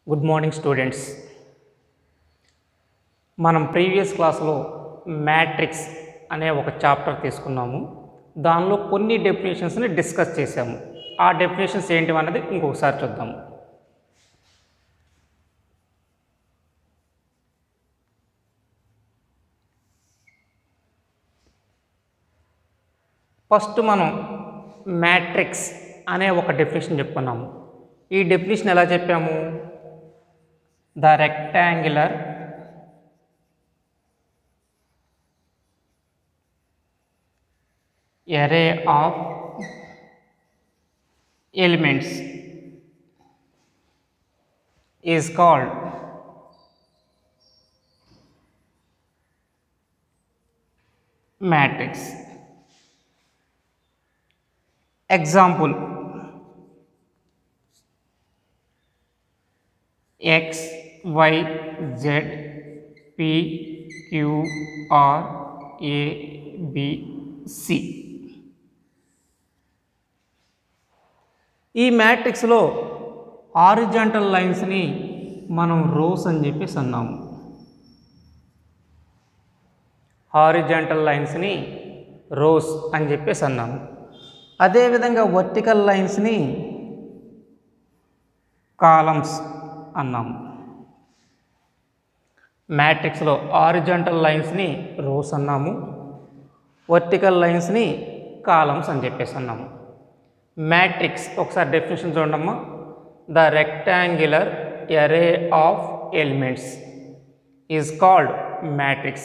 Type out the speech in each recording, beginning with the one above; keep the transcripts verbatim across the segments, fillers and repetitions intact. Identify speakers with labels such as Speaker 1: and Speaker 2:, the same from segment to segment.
Speaker 1: Good morning students. మనం previous క్లాస్లో matrix అనే ఒక చాప్టర్ తీసుకున్నాము. దానిలో కొన్ని డెఫినేషన్స్ని డిస్కస్ చేసాము. ఆ డెఫినేషన్స్ ఏంటి అన్నది ఇంకొకసారి చూద్దాము. ఫస్ట్ మనం మ్యాట్రిక్స్ అనే ఒక డెఫినేషన్ చెప్పుకున్నాము. ఈ డెఫినేషన్ ఎలా చెప్పాము? The rectangular array of elements is called matrix. Example: x, y, z, p, q, r, a, b, c. ఈ మ్యాట్రిక్స్లో హారిజాంటల్ లైన్స్ని మనం రోస్ అని చెప్పేసి అన్నాము. హారిజాంటల్ లైన్స్ని రోస్ అని చెప్పేసి అన్నాము. అదేవిధంగా వర్టికల్ లైన్స్ని కాలమ్స్ అన్నాము. మ్యాట్రిక్స్లో హారిజాంటల్ లైన్స్ని రోస్ అన్నాము, వర్టికల్ లైన్స్ని కాలమ్స్ అని చెప్పేసి అన్నాము. మ్యాట్రిక్స్ ఒకసారి డెఫినేషన్ చూడమ్మా. The rectangular array of elements is called matrix.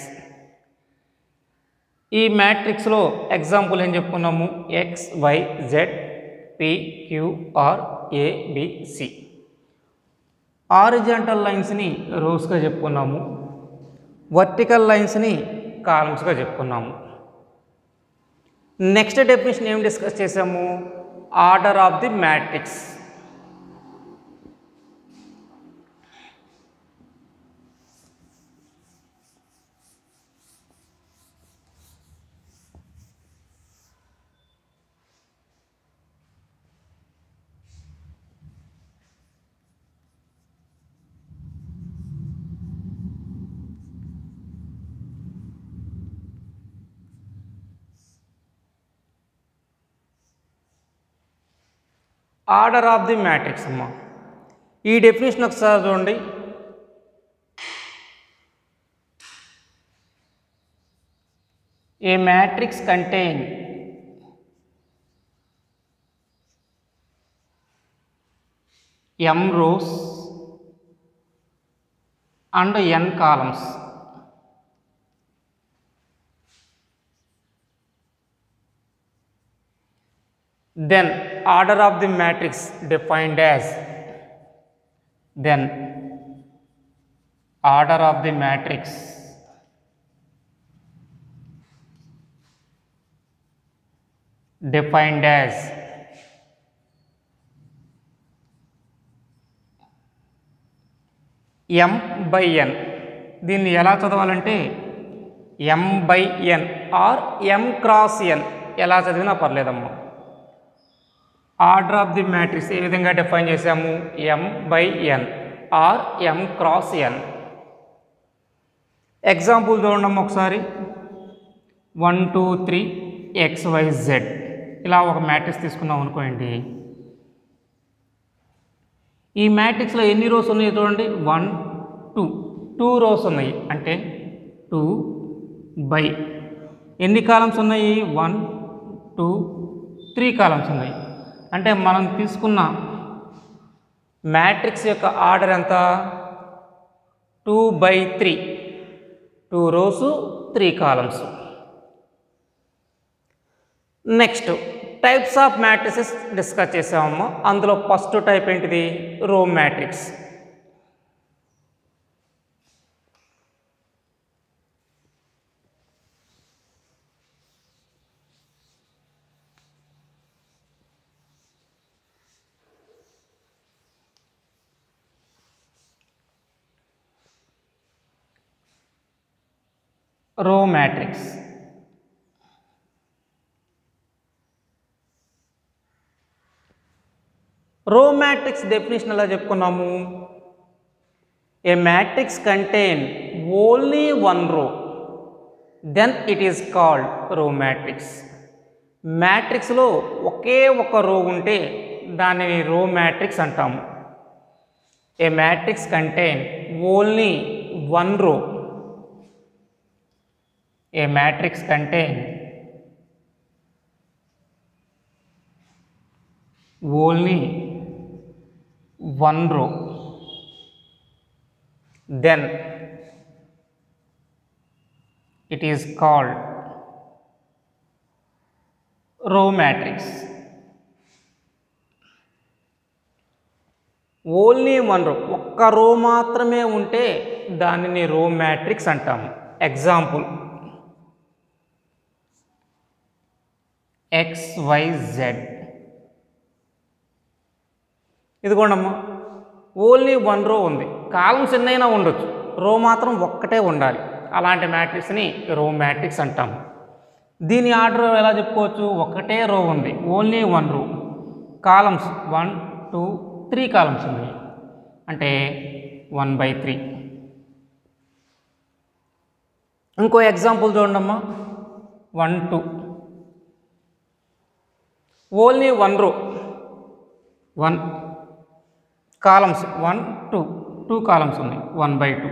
Speaker 1: ఈ మ్యాట్రిక్స్లో ఎగ్జాంపుల్ ఏం చెప్పుకున్నాము? X, Y, Z, P, Q, R, A, B, C. Horizontal లైన్స్ని రోస్గా చెప్పుకున్నాము, వర్టికల్ లైన్స్ని కాలమ్స్గా చెప్పుకున్నాము. నెక్స్ట్ డెఫినేషన్ ఏం డిస్కస్ చేసాము? Order of the matrix. Order of the matrix అమ్మా. ఈ డెఫినేషన్ ఒకసారి చూడండి. A matrix contain m rows and n columns then order of the matrix defined as then order of the matrix defined as m by n. దీన్ని ఎలా చదవాలంటే m by n or m cross n ఎలా చదివినా పర్లేదమ్మా. Order of the matrix ఏ విధంగా define చేసాము? m by n or m cross n. Example చూడండి ఒకసారి. One two three X Y Z ఇలా ఒక మ్యాట్రిక్స్ తీసుకున్నాం అనుకోండి. ఈ మ్యాట్రిక్స్లో ఎన్ని రోస్ ఉన్నాయి చూడండి. వన్ టూ టూ రోస్ ఉన్నాయి. అంటే టూ బై ఎన్ని కాలమ్స్ ఉన్నాయి? వన్ టూ త్రీ కాలమ్స్ ఉన్నాయి. అంటే మనం తీసుకున్న మ్యాట్రిక్స్ యొక్క ఆర్డర్ ఎంత? Two by three. Two rows three columns. Next types of matrices discuss చేసామమ్మా. అందులో ఫస్ట్ టైప్ ఏంటిది? రో మ్యాట్రిక్స్. రో మ్యాట్రిక్స్ రో మ్యాట్రిక్స్ డెఫినేషన్ ఎలా చెప్పుకున్నాము? A matrix contain only one row then it is called row matrix. మ్యాట్రిక్స్లో ఒకే ఒక రో ఉంటే దానిని రో మ్యాట్రిక్స్ అంటాము. A matrix contain only one row, a matrix contain only one row then it is called row matrix. Only one row, ఒక్క row మాత్రమే ఉంటే దానిని రో మ్యాట్రిక్స్ అంటాము. Example X Y Z. ఇదిగోండమ్మా, only one row ఉంది, columns ఎన్నైనా ఉండొచ్చు, రో మాత్రం ఒక్కటే ఉండాలి. అలాంటి మ్యాట్రిక్స్ని రో మ్యాట్రిక్స్ అంటాము. దీని ఆర్డర్ ఎలా చెప్పుకోవచ్చు? ఒకటే రో ఉంది, only one row, columns one two three columns ఉన్నాయి అంటే వన్ బై త్రీ. ఇంకో ఎగ్జాంపుల్ చూడండమ్మా, one two, only one row, one columns one two, two columns ఉన్నాయి, one by two.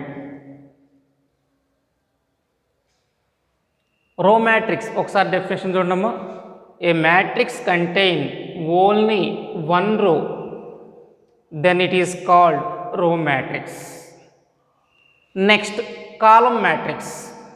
Speaker 1: Row matrix ఒకసారి డెఫినేషన్ చూడమ్మా. A matrix contain only one row then it is called row matrix. Next column matrix.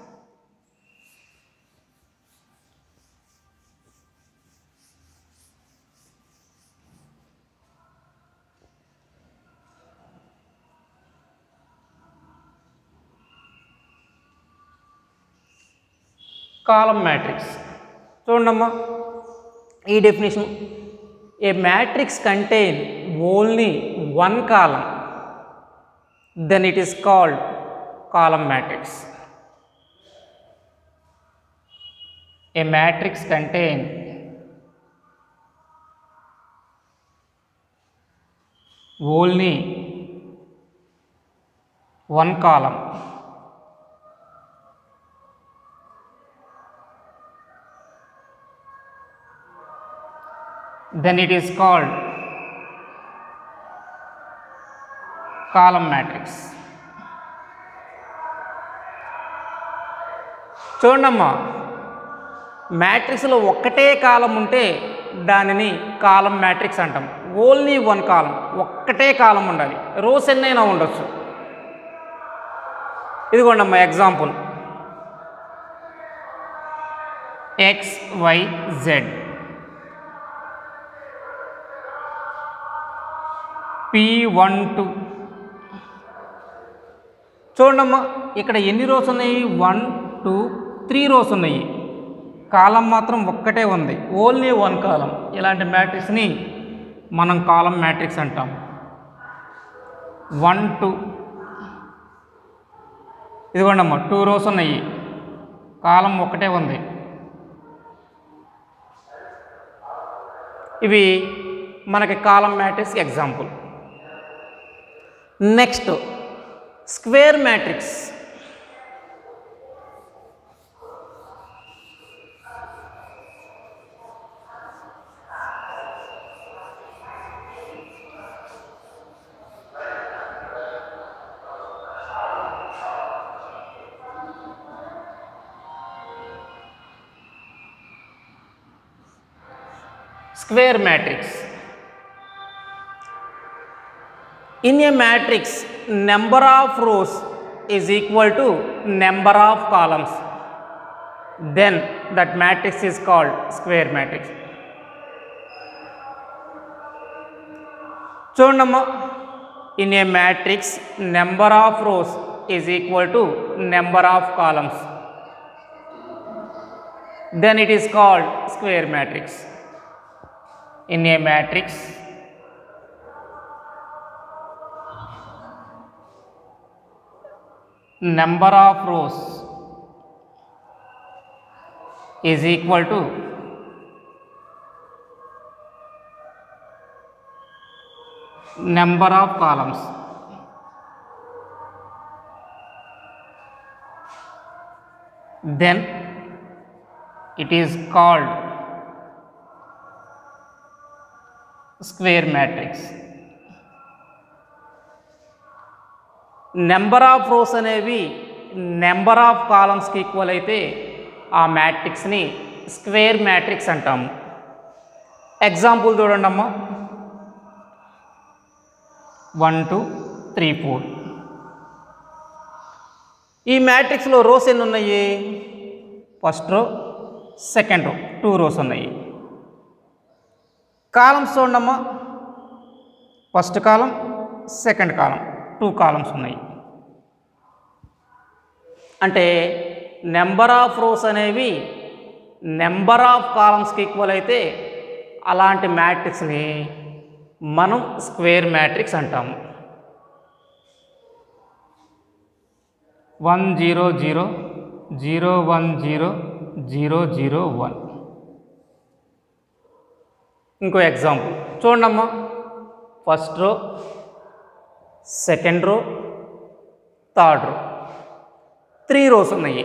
Speaker 1: Column matrix చూడమ్మా, ఈ definition. A matrix contain only one column then it is called column matrix. A matrix contain only one column then it is called column matrix. చూడమ్మా, మ్యాట్రిక్స్లో ఒక్కటే column ఉంటే దానిని column matrix అంటాం. Only one column, ఒక్కటే column ఉండాలి, rows ఎన్నైనా ఉండొచ్చు. ఇదిగోండమ్మా example X Y Z. P one two. చూడమ్మా, ఇక్కడ ఎన్ని రోస్ ఉన్నాయి? వన్ టూ త్రీ రోస్ ఉన్నాయి, కాలం మాత్రం ఒక్కటే ఉంది, ఓన్లీ వన్ కాలం. ఇలాంటి మ్యాట్రిక్స్ని మనం కాలం మ్యాట్రిక్స్ అంటాం. వన్ టూ, ఇదిగోండమ్మా టూ రోస్ ఉన్నాయి, కాలం ఒక్కటే ఉంది. ఇవి మనకి column matrix example. Next square matrix. Square matrix. In a matrix, number of rows is equal to number of columns. Then that matrix is called square matrix. చూడమ్మా, in a matrix, number of rows is equal to number of columns. Then it is called square matrix. In a matrix, number of rows is equal to number of columns. then it is called square matrix. Number of rows అనేవి number of కాలమ్స్కి equal అయితే ఆ మ్యాట్రిక్స్ని square matrix అంటాము. Example చూడండి అమ్మా, one two three four. ఈ మ్యాట్రిక్స్లో rose ఎన్ని ఉన్నాయి? First row, second row, two rows ఉన్నాయి. కాలమ్స్ చూడమ్మా, first column, second column, two columns ఉన్నాయి. అంటే నెంబర్ ఆఫ్ రోస్ అనేవి నెంబర్ ఆఫ్ కాలమ్స్కి ఈక్వల్ అయితే అలాంటి మ్యాట్రిక్స్ని మనం స్క్వేర్ మ్యాట్రిక్స్ అంటాము. One zero zero zero one zero zero zero one. ఇంకో ఎగ్జాంపుల్ చూడమ్మా, first row, second row, third row, three rows ఉన్నాయి.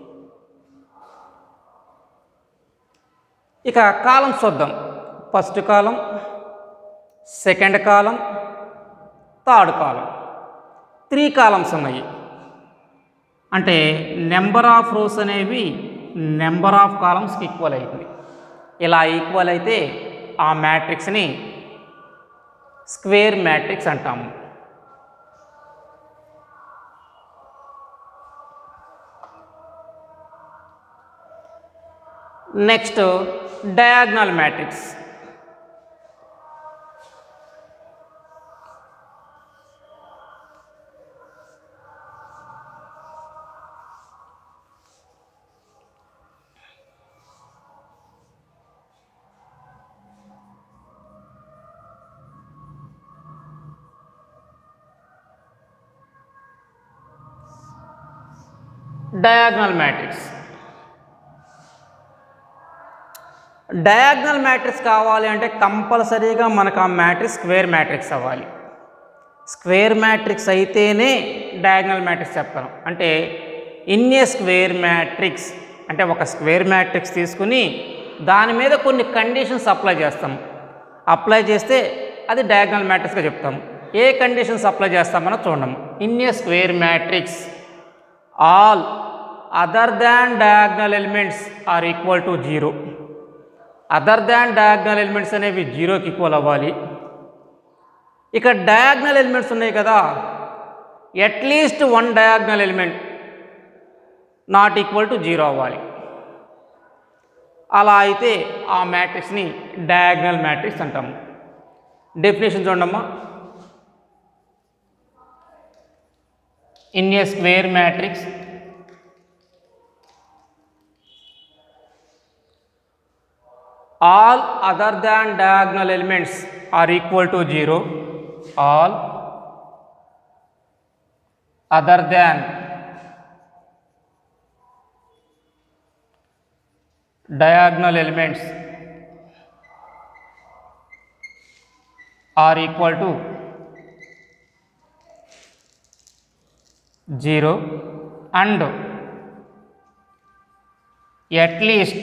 Speaker 1: ఇక కాలమ్స్ చూద్దాం. First column, second column, third column, three columns ఉన్నాయి. అంటే నెంబర్ ఆఫ్ రోస్ అనేవి number of కాలమ్స్కి equal అయింది. ఇలా ఈక్వల్ అయితే ఆ మ్యాట్రిక్స్ని స్క్వేర్ మ్యాట్రిక్స్ అంటాము. Next diagonal matrix. Diagonal matrix diagonal matrix కావాలి అంటే కంపల్సరీగా మనకు ఆ మ్యాట్రిక్స్ స్క్వేర్ మ్యాట్రిక్స్ అవ్వాలి. స్క్వేర్ మ్యాట్రిక్స్ అయితేనే డయాగ్నల్ మ్యాట్రిక్స్ చెప్తాను. అంటే ఇన్ ఏ స్క్వేర్ మ్యాట్రిక్స్ అంటే ఒక స్క్వేర్ మ్యాట్రిక్స్ తీసుకుని దాని మీద కొన్ని కండిషన్స్ అప్లై చేస్తాం. అప్లై చేస్తే అది డయాగ్నల్ మ్యాట్రిక్స్గా చెప్తాము. ఏ కండిషన్స్ అప్లై చేస్తామని చూడము. In a square matrix all other than diagonal elements are equal to zero. Other than diagonal elements అనేవి జీరోకి ఈక్వల్ అవ్వాలి. ఇక డయాగ్నల్ ఎలిమెంట్స్ ఉన్నాయి కదా, at least one diagonal element not equal to zero అవ్వాలి. అలా అయితే ఆ మ్యాట్రిక్స్ని డయాగ్నల్ మ్యాట్రిక్స్ అంటాము. డెఫినేషన్ చూడమ్మా, in a square matrix all other than diagonal elements are equal to zero. All other than diagonal elements are equal to zero and at least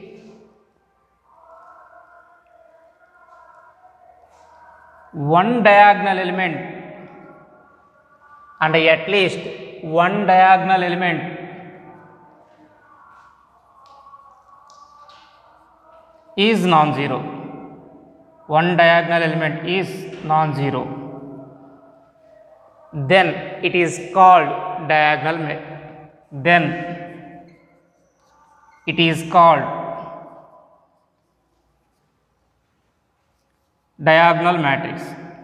Speaker 1: one diagonal element and at least one diagonal element is non-zero. One diagonal element is non-zero. Then it is called diagonal. Then it is called diagonal matrix.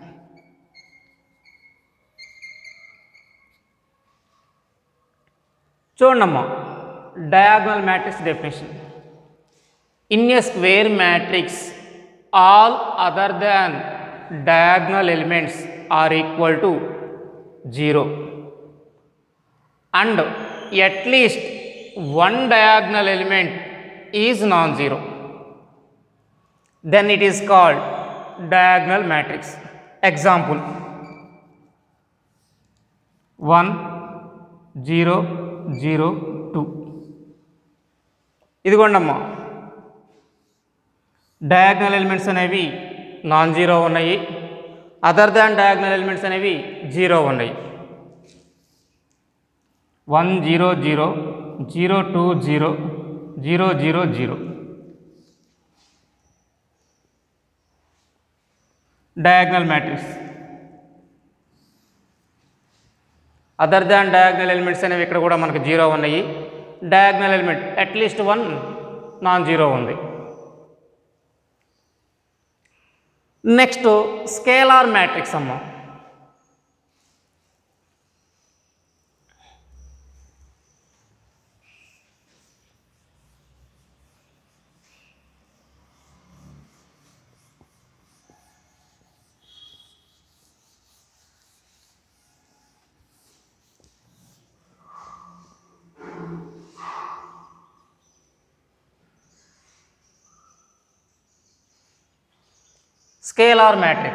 Speaker 1: చూడమ్మా, diagonal matrix definition. In a square matrix all other than diagonal elements are equal to zero and at least one diagonal element is non zero. Then it is called diagonal matrix. Example one zero zero two. ఇదిగోండమ్మా diagonal elements అనేవి non zero ఉన్నాయి, other than diagonal elements అనేవి zero ఉన్నాయి. One zero zero zero two zero zero zero zero diagonal matrix. Other than diagonal elements అనేవి ఇక్కడ కూడా మనకు zero ఉన్నాయి, diagonal element at least one non zero ఉంది. నెక్స్ట్ స్కేలార్ మ్యాట్రిక్స్ అమ్మ. Scalar matrix.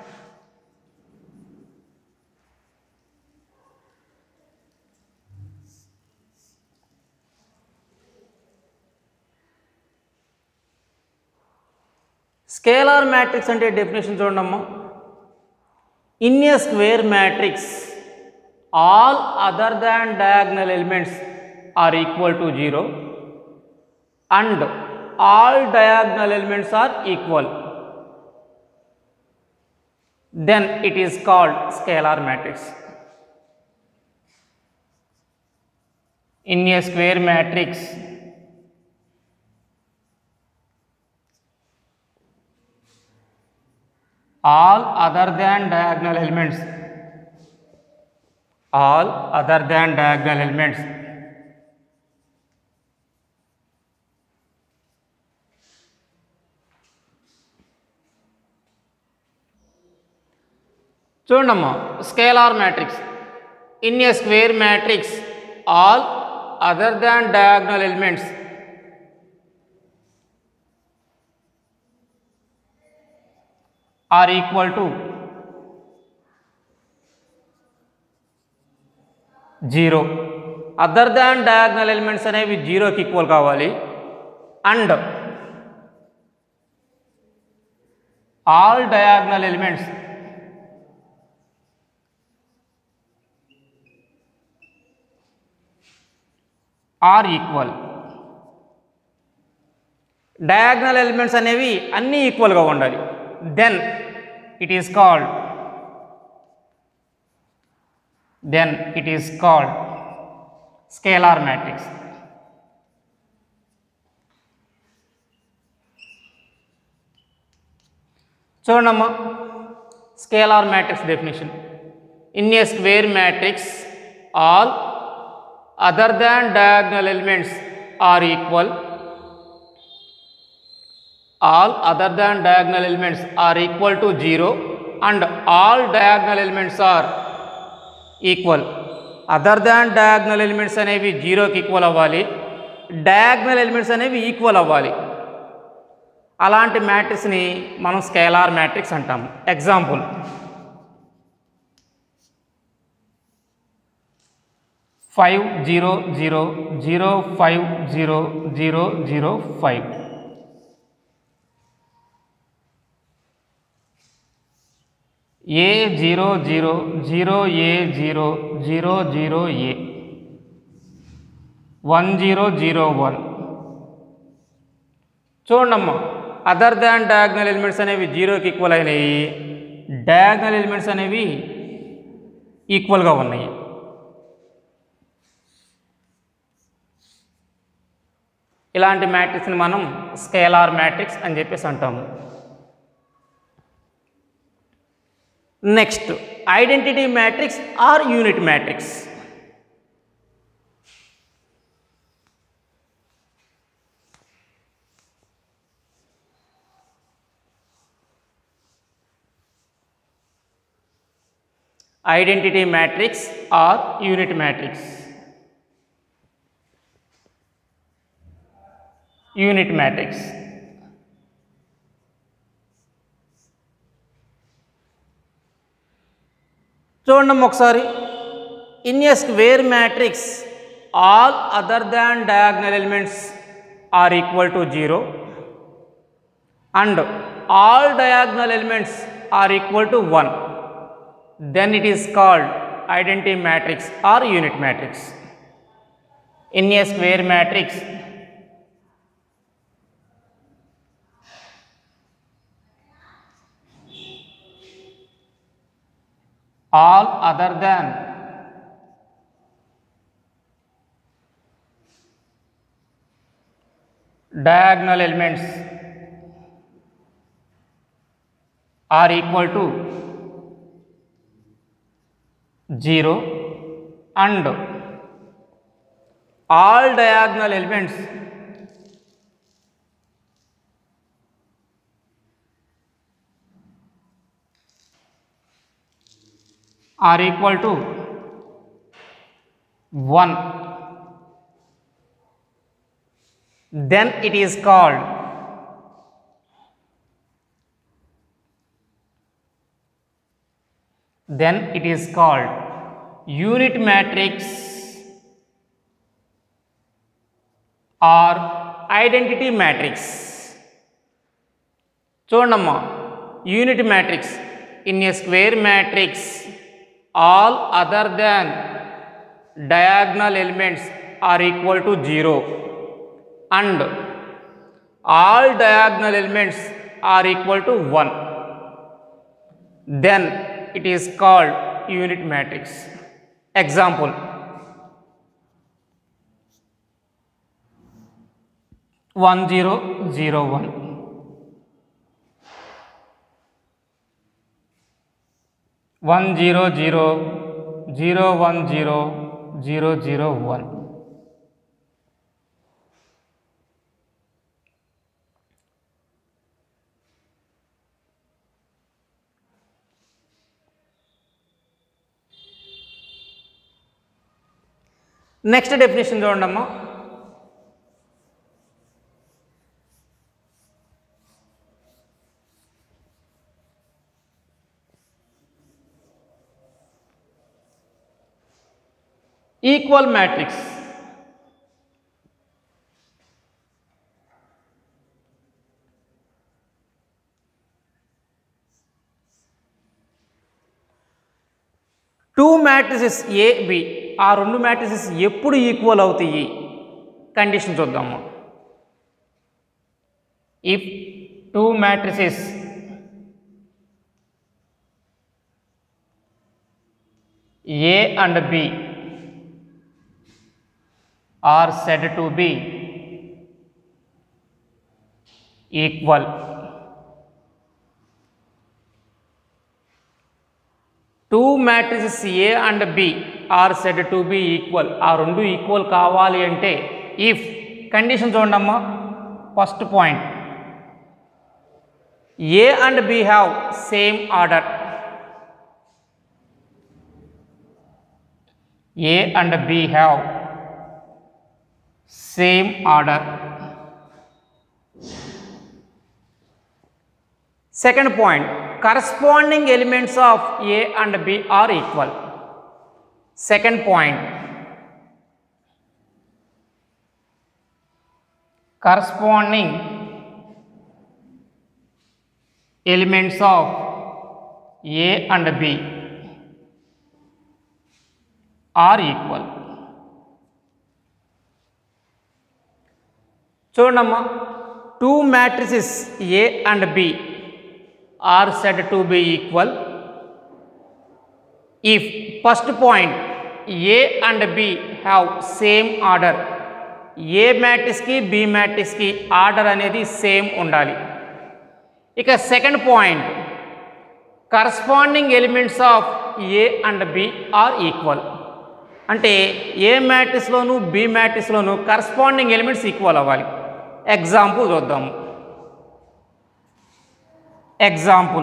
Speaker 1: Scalar matrix ante definition చూడండమ్మా. In a square matrix, all other than diagonal elements are equal to zero and all diagonal elements are equal. Then it is called scalar matrix. In a square matrix, all other than diagonal elements, all other than diagonal elements చూడమ్మా. Scalar matrix in a square matrix all other than diagonal elements are equal to zero. Other than diagonal elements అనేవి జీరోకి equal కావాలి and all diagonal elements are equal. Diagonal elements అనేవి అన్నీ ఈక్వల్గా ఉండాలి. Then it is called then it is called scalar matrix. చూడమ్మా scalar matrix definition. In a square matrix all other than diagonal elements are equal, all other than diagonal elements are equal to zero and all diagonal elements are equal. Other than diagonal elements అనేవి జీరోకి equal అవ్వాలి, diagonal elements అనేవి equal అవ్వాలి. అలాంటి మ్యాట్రిక్స్ని మనం scalar matrix అంటాము. Example five zero zero zero five zero zero zero five. A zero zero zero A zero zero zero A one zero zero one. చూడమ్మా అదర్ దాన్ డయాగ్నల్ ఎలిమెంట్స్ అనేవి జీరోకి equal అయినాయి, diagonal elements అనేవి ఈక్వల్గా ఉన్నాయి. ఇలాంటి మ్యాట్రిక్స్ని మనం స్కేలార్ మ్యాట్రిక్స్ అని చెప్పేసి అంటాము. Next identity matrix or unit matrix. Identity matrix or unit matrix. Unit matrix చూడండి ఒకసారి. In a square matrix all other than diagonal elements are equal to zero and all diagonal elements are equal to one, then it is called identity matrix or unit matrix. In a square matrix, all other than diagonal elements are equal to zero and all diagonal elements are equal to one, then it is called then it is called unit matrix or identity matrix. చూడమ్మా, unit matrix in a square matrix all other than diagonal elements are equal to zero and all diagonal elements are equal to one, then it is called unit matrix. Example, one zero zero one, one zero zero zero one zero zero zero one. Next definition చూడండమ్మా. Equal matrix two matrices A B, ఆ రెండు matrices ఎప్పుడు equal అవుతాయి condition చూద్దాము. If two matrices A and B are said to be equal, two matrices A and B are said to be equal. ఆ రెండు equal కావాలి అంటే if condition చూడండమ్మా. First point, A and B have same order. A and B have same order. Second point, corresponding elements of A and B are equal. Second point, corresponding elements of A and B are equal. చూడమ్మా, two matrices A and B are said to be equal if first point A and B have same order. A matrix ki B matrix ki order అనేది same ఉండాలి. ఇక second point, corresponding elements of A and B are equal. అంటే A మ్యాట్రిక్స్లోను B మ్యాట్రిక్స్లోను corresponding elements equal అవ్వాలి. Example చూద్దాము. Example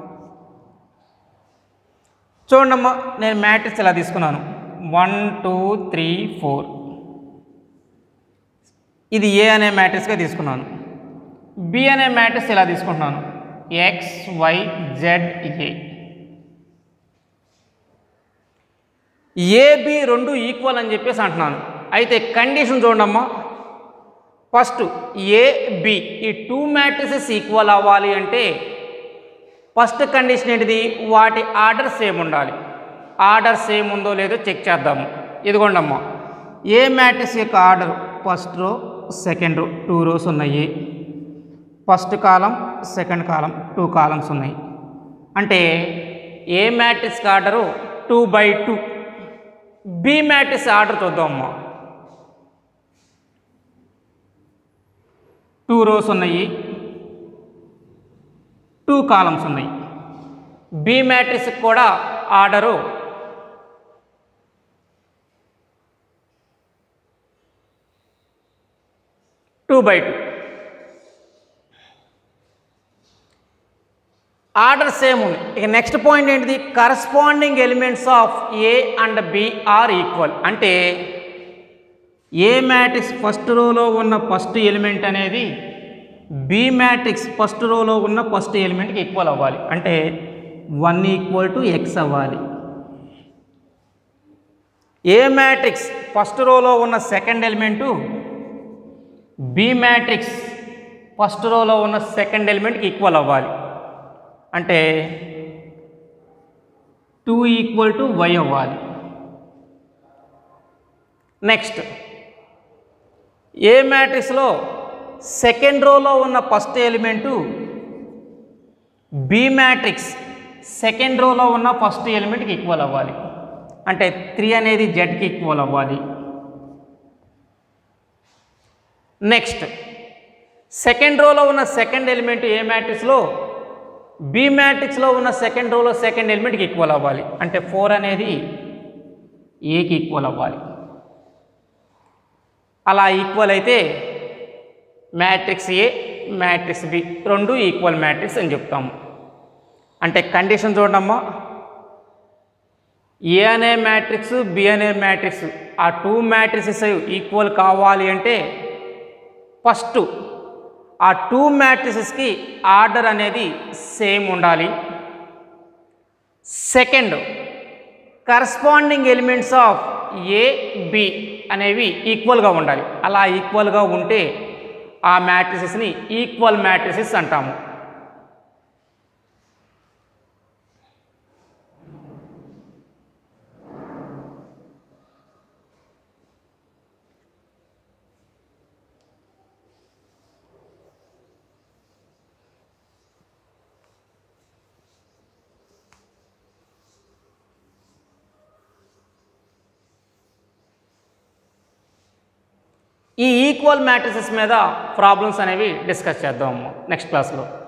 Speaker 1: చూడమ్మా, నేను మ్యాట్రిక్స్ ఇలా తీసుకున్నాను, వన్ టూ త్రీ ఫోర్. ఇది ఏ అనే మ్యాట్రిక్స్గా తీసుకున్నాను. బి అనే మ్యాట్రిక్స్ ఇలా తీసుకుంటున్నాను, X Y Z A. A B రెండు ఈక్వల్ అని చెప్పేసి అంటున్నాను. అయితే కండిషన్ చూడమ్మా, ఫస్ట్ ఏ బి ఈ టూ మ్యాట్రిసెస్ ఈక్వల్ అవ్వాలి అంటే ఫస్ట్ కండిషన్ ఏంటిది, వాటి ఆర్డర్ సేమ్ ఉండాలి. ఆర్డర్ సేమ్ ఉందో లేదో చెక్ చేద్దాము. ఇదిగోండమ్మా, ఏ మ్యాట్రిక్స్ యొక్క order first row second row two rows ఉన్నాయి. First column second column two columns ఉన్నాయి. అంటే A matrix order two by two. B matrix order చూద్దామమ్మా. టూ రోస్ ఉన్నాయి, టూ కాలమ్స్ ఉన్నాయి. బి మ్యాట్రిక్స్ కూడా order two by two. Order same ఉంది. ఇక next point ఏంటిది, corresponding elements of A and B are equal. అంటే A matrix first రోలో ఉన్న ఫస్ట్ ఎలిమెంట్ అనేది బి మ్యాట్రిక్స్ ఫస్ట్ రోలో ఉన్న ఫస్ట్ ఎలిమెంట్కి ఈక్వల్ అవ్వాలి. అంటే వన్ ఈక్వల్ టు ఎక్స్ అవ్వాలి. ఏ మ్యాట్రిక్స్ ఫస్ట్ రోలో ఉన్న second element B matrix first రోలో ఉన్న సెకండ్ ఎలిమెంట్కి ఈక్వల్ అవ్వాలి. అంటే టూ ఈక్వల్ టు వై అవ్వాలి. నెక్స్ట్ ఏ మ్యాట్రిక్స్లో సెకండ్ రోలో ఉన్న first element B matrix second రోలో ఉన్న ఫస్ట్ ఎలిమెంట్కి ఈక్వల్ అవ్వాలి. అంటే త్రీ అనేది జెడ్కి ఈక్వల్ అవ్వాలి. నెక్స్ట్ సెకండ్ రోలో ఉన్న సెకండ్ ఎలిమెంట్ ఏ మ్యాట్రిక్స్లో బి మ్యాట్రిక్స్లో ఉన్న సెకండ్ రోలో సెకండ్ ఎలిమెంట్కి ఈక్వల్ అవ్వాలి. అంటే ఫోర్ అనేది ఏకి ఈక్వల్ అవ్వాలి. అలా ఈక్వల్ అయితే మ్యాట్రిక్స్ ఏ మ్యాట్రిక్స్ బి రెండు ఈక్వల్ మ్యాట్రిక్స్ అని చెప్తాము. అంటే కండిషన్ చూడమ్మా, ఏ అనే మ్యాట్రిక్స్ బి అనే మ్యాట్రిక్స్ ఆ టూ మ్యాట్రిక్సెస్ ఈక్వల్ కావాలి అంటే ఫస్ట్ ఆ టూ మ్యాట్రిసెస్కి ఆర్డర్ అనేది సేమ్ ఉండాలి. Second corresponding elements of A B అనేవి ఈక్వల్గా ఉండాలి. అలా ఈక్వల్గా ఉంటే ఆ మ్యాట్రిసెస్ని ఈక్వల్ మ్యాట్రిసెస్ అంటాము. ఈ ఈక్వల్ మ్యాట్రిసెస్ మీద ప్రాబ్లమ్స్ అనేవి డిస్కస్ చేద్దాము నెక్స్ట్ క్లాస్లో.